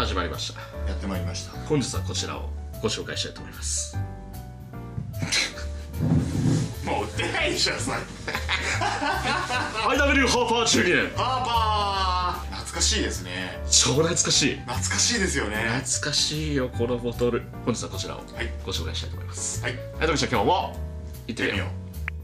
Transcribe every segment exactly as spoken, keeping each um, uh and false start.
始まりました。 やってまいりました。 本日はこちらをご紹介したいと思います。 もう売ってないでしょそれ。 アイダブリュー ハーパーじゅうにねん。 ハーパー懐かしいですね。 超懐かしい。 懐かしいですよね。 懐かしいよこのボトル。本日はこちらをご紹介したいと思います。 はい、 はい、ときちゃん今日も行ってみよ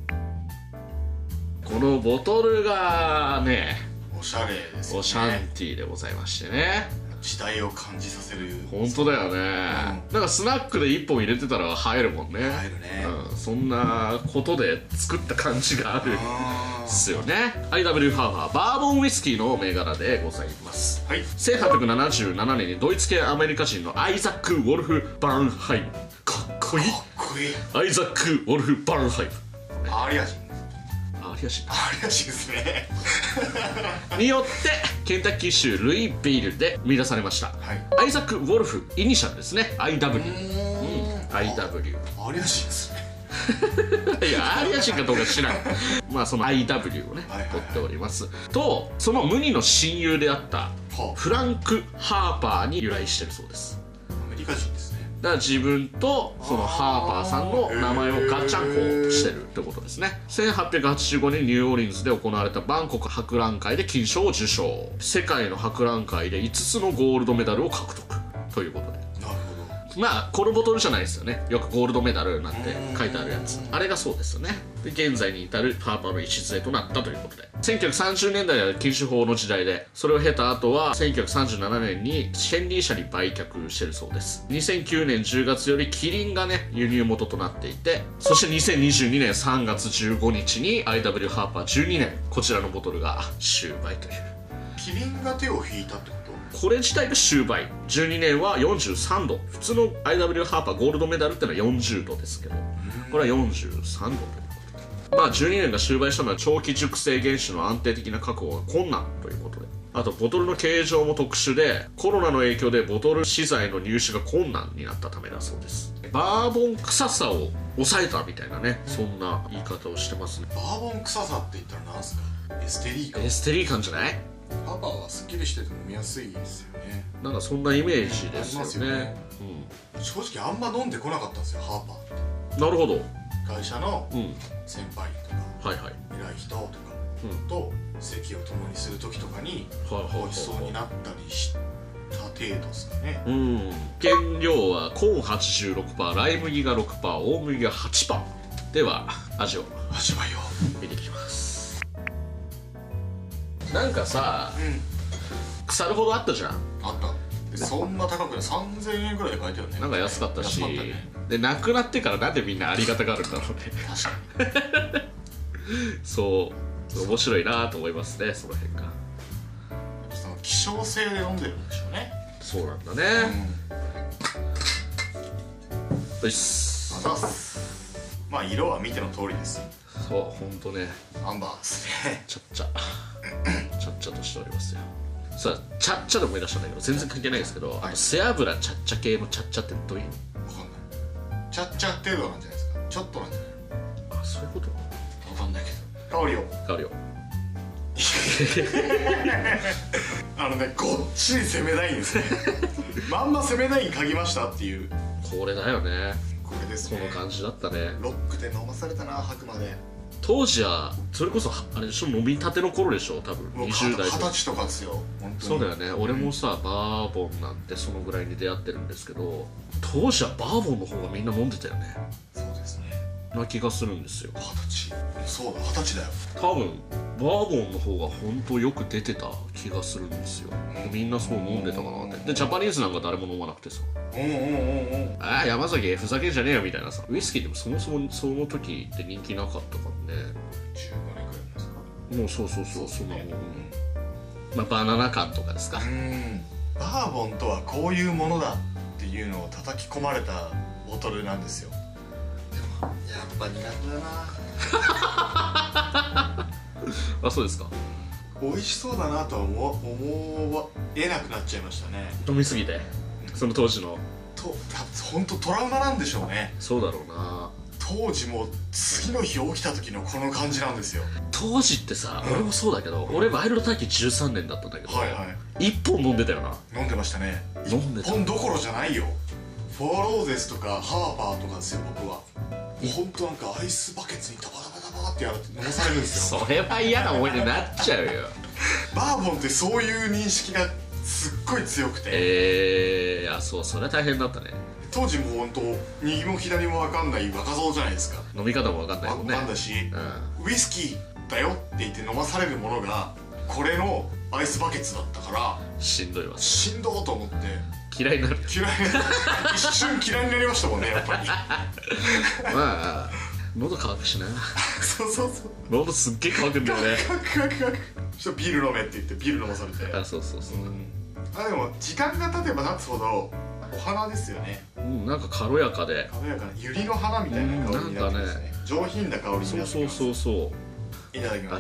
う。このボトルがね、 おしゃれですよね。 オシャンティーでございましてね、 時代を感じさせる。 本当だよね、うん、なんかスナックでいっぽん入れてたら映えるもんね。映えるね、 うん、そんなことで作った感じがあるんですよね。 アイダブリュー ハーバーバーボンウイスキーの銘柄でございます。はい、せんはっぴゃくななじゅうななねんにドイツ系アメリカ人のアイザック・ウォルフ・バーンハイム、かっこいい、 かっこいい、 アイザック・ウォルフ・バーンハイム、 アーリア人、 アーリア人アーリア人ですねによってケンタッキー州ルイビルで生み出されました、はい、アイザック・ウォルフ、イニシャルですね、 アイダブリュー、うん、アイダブリュー、 アーリア人ですねいや、アーリア人かどうか知らんまあその アイダブリュー をね、はいはいはい、取っておりますと、その無二の親友であったフランク・ハーパーに由来してるそうです。 アメリカ人ですね。 だから自分とそのハーパーさんの名前をガッチャンコしてるってことですね。せんはっぴゃくはちじゅうごねんニューオーリンズで行われたバンコク博覧会で金賞を受賞、世界の博覧会でいつつのゴールドメダルを獲得ということで、まあこのボトルじゃないですよね、よくゴールドメダルなんて書いてあるやつ、あれがそうですよね。で現在に至るハーパーの礎となったということで、せんきゅうひゃくさんじゅうねんだいは禁酒法の時代で、それを経た後はせんきゅうひゃくさんじゅうななねんにヘンリー社に売却してるそうです。にせんきゅうねんじゅうがつよりキリンがね輸入元となっていて、そしてにせんにじゅうにねんさんがつじゅうごにちに アイダブリュー ハーパーじゅうにねん、こちらのボトルが終売という。 キリンが手を引いたってこと？ これ自体が終売。じゅうにねんはよんじゅうさんど、普通の アイダブリュー ハーパーゴールドメダルってのはよんじゅうどですけど、これはよんじゅうさんどということで、まあじゅうにねんが終売したのは長期熟成原酒の安定的な確保が困難ということで、あとボトルの形状も特殊で、コロナの影響でボトル資材の入手が困難になったためだそうです。バーボン臭さを抑えたみたいなね、そんな言い方をしてますね。 バーボン臭さって言ったら何すか？エステリー感。 エステリー感じゃない？ ハーパーはすっきりしてて飲みやすいですよね。 なんかそんなイメージですよね。 うん、正直あんま飲んでこなかったんですよハーパーって。 なるほど。 会社の先輩とか、はいはい、偉い人とか、うん、と席を共にする時とかに美味しそうになったりした程度ですかね。 うん、原料はコーン はちじゅうろくパーセント、 ライ麦が ろくパーセント、大麦が はちパーセント。 では味を味わいを見ていきます。なんかさ、うん、腐るほどあったじゃん。 あった。そんな高くない、さんぜんえんぐらいで買えたよね。 なんか安かったし、ね、でなくなってからなんでみんなありがたがるんだろうね。 確かにそう面白いなと思いますね、その辺が。 その希少性で飲んでるんでしょうね。 そうなんだね。よし、 あざっす。まあ色は見ての通りです。 そう、ほんとね、 アンバーですね。 ちゃっちゃちゃっちゃとしておりますよ。さあ、ちゃっちゃで思い出したんだけど全然関係ないですけど、はい、背脂ちゃっちゃ系のちゃっちゃってどういうの？ 分かんない。ちゃっちゃ程度なんじゃないですか。ちょっとなんじゃない？ あ、そういうこと？ 分かんないけど。香りを香りをあのね、ごっちり攻めたいんですねまんま攻めたいに嗅ぎましたっていう。 これだよね。 これですね。 この感じだったね。 ロックで飲まされたな、白馬で。 当時はそれこそあれでしょ、飲みたての頃でしょ、多分にじゅうだい、 はたちとかですよ。本当にそうだよね。俺もさ、バーボンなんてそのぐらいに出会ってるんですけど、当時はバーボンの方がみんな飲んでたよね。 そうですね、 な気がするんですよ。 はたち、そうだ、はたちだよ。 多分バーボンの方が本当よく出てた気がするんですよ。みんなそう飲んでたかなって。でジャパニーズなんか誰も飲まなくてさ、うんうんうんうん、ああ山崎ふざけんじゃねえよみたいなさ。ウイスキーでもそもそもその時って人気なかったからね。 じゅうごねんくらいですか。 もうそうそうそう、そんなもん、まあバナナ缶とかですか。うん、 バーボンとはこういうものだっていうのを叩き込まれたボトルなんですよ。でもやっぱ苦手だなあ、そうですか。 美味しそうだなとは思思えなくなっちゃいましたね。 飲みすぎて、その当時のと本当トラウマなんでしょうね。 そうだろうな。 当時も次の日起きた時のこの感じなんですよ。 当時ってさ、俺もそうだけど、俺ワイルドターキーじゅうさんねんだったんだけど、はいはい、いっぽん飲んでたよな。 飲んでましたね。 飲んでた。 いっぽんどころじゃないよ。フォアローゼスとかハーパーとかですよ僕は。ほんとなんかアイスバケツにダバダバダバってやるって飲まされるんですよ。 それは嫌な思い出になっちゃうよ。 バーボンってそういう認識がすっごい強くて、 えー、あ、そう、それは大変だったね。 当時もうほんと右も左も分かんない若造じゃないですか。 飲み方も分かんないもんね。 分かんだし、 うん、 ウイスキーだよって言って飲まされるものがこれのアイスバケツだったからしんどいわ。 しんどーと思って嫌いになる。 嫌い一瞬嫌いになりましたもんねやっぱり。 まあ喉乾くしな。 そうそうそう、 喉すっげえ乾くんだよね。 カクカクカクそしたらビール飲めって言ってビール飲まされて、 あ、そうそうそう、うん、 あでも時間が経てば経つほどお花ですよね。 うん、なんか軽やかで軽やかな百合の花みたいな香りになってますね、ね、上品な香りになってます。 そうそうそうそう。 いただきます。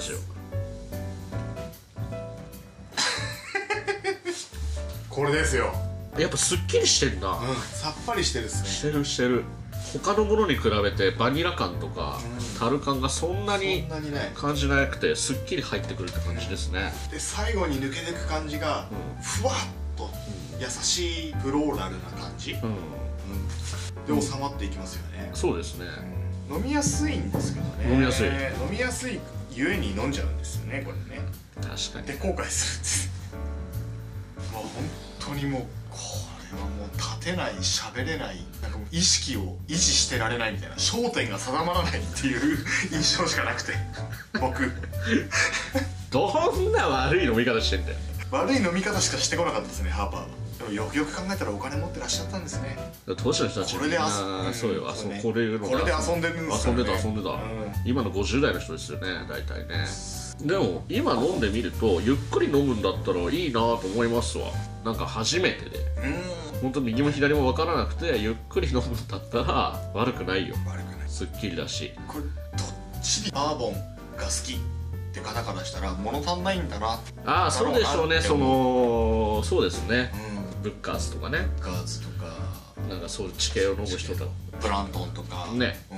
これですよ。 やっぱすっきりしてんな、うん、 さっぱりしてるっすね。 してるしてる。他のものに比べてバニラ感とか、うん、タル感がそんなに感じなくてすっきり入ってくるって感じですね、 うん、で最後に抜けていく感じが、うん、ふわっと優しいフローラルな感じ、うんうん、で収まっていきますよね、 うん、そうですね、 うん、飲みやすいんですけどね。 飲みやすい、飲みやすいゆえに飲んじゃうんですよねこれね。 確かに。 で後悔するんです。もう本当にもうこれはもう立てない、喋れない、なんかもう意識を維持してられないみたいな、焦点が定まらないっていう印象しかなくて僕どんな悪い飲み方してんだよ。 悪い飲み方しかしてこなかったですねハーパーは。でもよくよく考えたらお金持ってらっしゃったんですね。 当時の人たちこれで遊ん、 そうよ、あそこれこれで遊んでるんですよね。遊んでた遊んでた、うん、今のごじゅう代の人ですよね大体ね。でも今飲んでみるとゆっくり飲むんだったらいいなと思いますわ。なんか初めてで、うん、本当右も左も分からなくてゆっくり飲むんだったら悪くないよ。 悪くない。 すっきりだし。 これどっちにバーボンが好きって方からしたら物足んないんだな。 ああ、そうでしょうね。そのそうですね、うん、ブッカーズとかね、 ブッカーズとかなんかそういう地形を飲む人とかプラントンとかね、うん、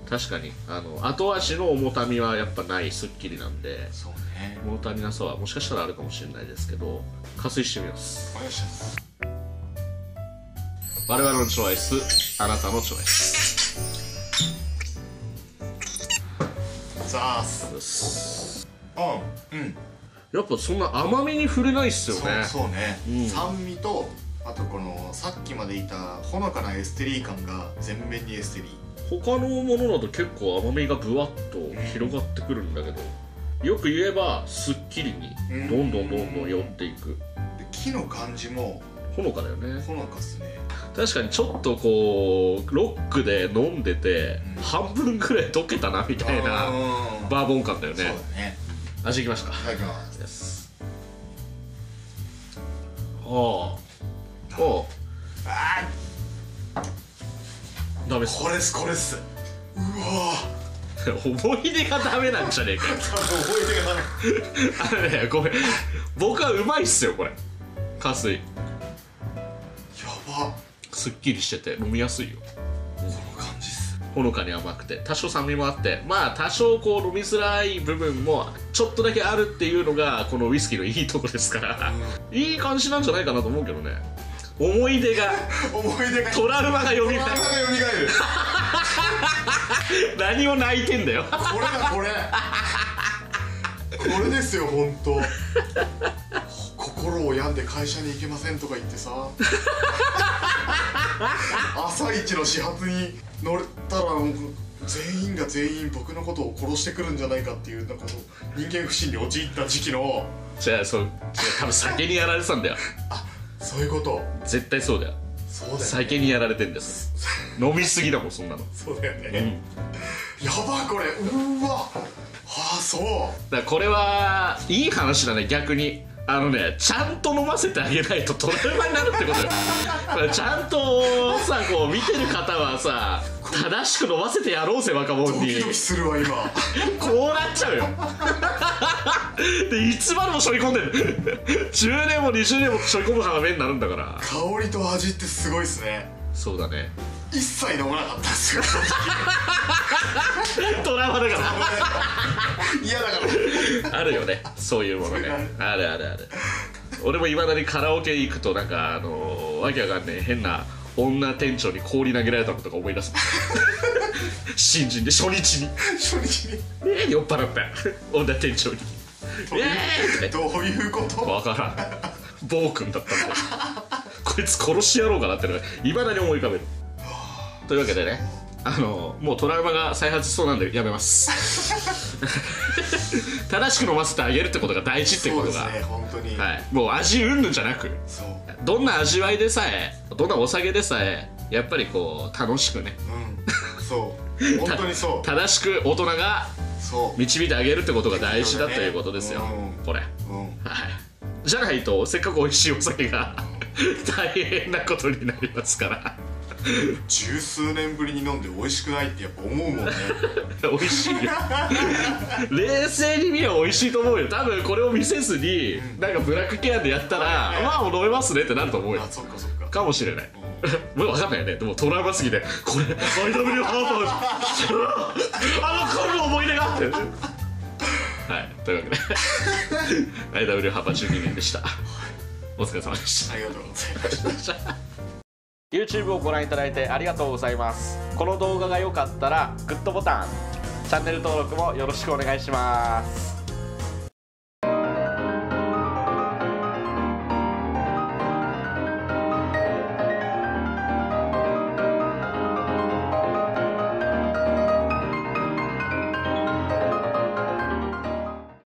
確かにあの後味の重たみはやっぱないすっきりなんで、 そうね、 物足りなさはもしかしたらあるかもしれないですけど、加水してみます。 お願いします。 我々のチョイス、あなたのチョイス。 ザース。うん、うん。 やっぱそんな甘みに触れないっすよね。 そうそうね、うん、酸味とあとこのさっきまでいたほのかなエステリー感が全面にエステリー。 他のものだと結構甘みがブワッと広がってくるんだけど、うん、よく言えばすっきりにどんどんどんどん寄っていく。 で木の感じもほのかだよね。 ほのかっすね。確かにちょっとこうロックで飲んでて、うん、半分くらい溶けたなみたいなバーボン感だよね。 そうだね。 味いきましたか。 いただきます。 ああああダメっす。 これっすこれっす。うわ思い出がダメなんじゃねえかよ。 思い出がダメ。 あのね、ごめん、僕はうまいっすよこれ。加水やば、 すっきりしてて飲みやすいよ。 この感じっす。 ほのかに甘くて多少酸味もあって、まあ多少こう飲みづらい部分もちょっとだけあるっていうのがこのウイスキーのいいとこですから、うん、いい感じなんじゃないかなと思うけどね。思い出が思い出がトラウマがよみがえる。何を泣いてんだよ。 これだこれこれですよ本当。心を病んで会社に行けませんとか言ってさ朝一の始発に乗ったら全員が全員僕のことを殺してくるんじゃないかっていうなんか人間不信に陥った時期の。 じゃあそう多分酒にやられてたんだよ。 あ、そういうこと。 絶対そうだよ。 そうだよね、 酒にやられてんです飲みすぎだもんそんなの。 そうだよね、うん、やばこれ。うわ、はあ、そうだからこれはいい話だね逆に。あのね、ちゃんと飲ませてあげないとトラウマになるってことよ。ちゃんとさこう見てる方はさ正しく飲ませてやろうぜ若者に。 ドキドキするわ今。 こうなっちゃうよ。でいつまでも背負い込んでる。じゅうねんもにじゅうねんも背負い込む羽目になるんだから。 香りと味ってすごいっすね。 そうだね。 一切飲まなかったんですよ。 トラウマだから。 嫌だから。 あるよねそういうものね。あるあるある。俺もいまだにカラオケ行くとなんかあのわけわかんねえ変な女店長に氷投げられたのとか思い出す新人で初日に初日にえー、酔っ払った女店長にえー、どういうこと分からん暴君だったんでこいつ殺してやろうかなってのがいまだに思い浮かべるというわけでね、あのもうトラウマが再発しそうなんでやめます正しく飲ませてあげるってことが大事ってことが、 そうですね本当に、 はい、もう味うんぬんじゃなく、 そうどんな味わいでさえどんなお酒でさえやっぱりこう楽しくね、 うん、そう本当にそう正しく大人がそう導いてあげるってことが大事だということですよ、 うん、 これ、 うん、 はい、じゃないとせっかく美味しいお酒が大変なことになりますから十数年ぶりに飲んで美味しくないってやっぱ思うもんね美味しいよ冷静に見れば美味しいと思うよ。多分これを見せずに、うん、なんかブラックケアンでやったら、はいはい、まあもう飲めますねってなると思うよ。 あ、そっかそっかかもしれないもう分かんないよね。でもトラウマすぎてこれ アイダブリュー ハーパーあの頃の思い出がってはいというわけでアイダブリュー ハーパーじゅうにねんでした。お疲れ様でした。 ありがとうございました。 YouTube をご覧いただいてありがとうございます。この動画が良かったらグッドボタン、チャンネル登録もよろしくお願いします。